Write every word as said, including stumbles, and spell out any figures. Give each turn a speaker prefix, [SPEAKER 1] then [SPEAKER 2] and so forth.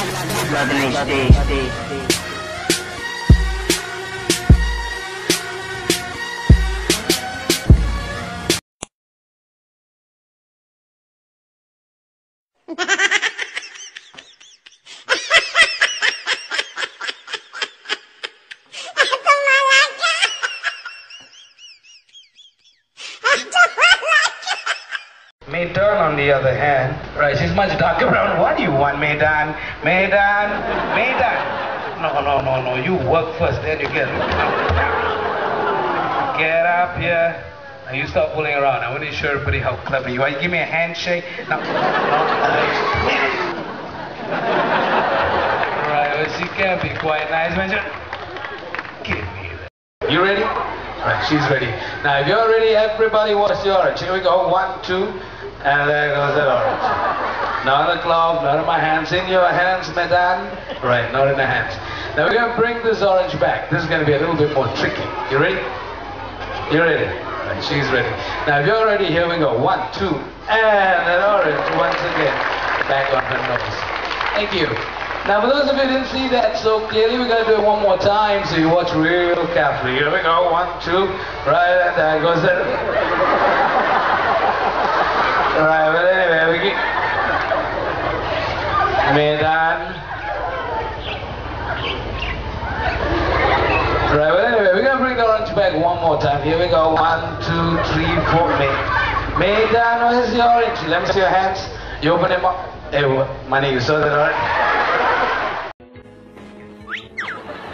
[SPEAKER 1] Blood H D.
[SPEAKER 2] Maidan, on the other hand, right, she's much darker brown. What do you want, Maidan? Maidan, Maidan. No, no, no, no. You work first, then you get. Get up here. Now you stop fooling around. I want to show everybody how clever you are. You give me a handshake. Now, no, right, well, she can be quite nice when she. Give me that. You ready? Right, she's ready. Now, if you're ready, everybody watch the orange. Here we go. One, two. And there goes that orange. Not a glove, not in my hands. In your hands, madame. Right, not in the hands. Now we're going to bring this orange back. This is going to be a little bit more tricky. You ready? You ready? Right, she's ready. Now if you're ready, here we go. One, two, and that orange once again. Back on her nose. Thank you. Now for those of you who didn't see that so clearly, we're going to do it one more time so you watch real carefully. Here we go. One, two, right, and there goes that. Right, but anyway, we get Maidan. Right, but anyway, we're gonna bring the orange back one more time. Here we go. One, two, three, four. Maidan, where's the orange? Let me see your hands. You open them up. Hey, my name, you saw that, alright?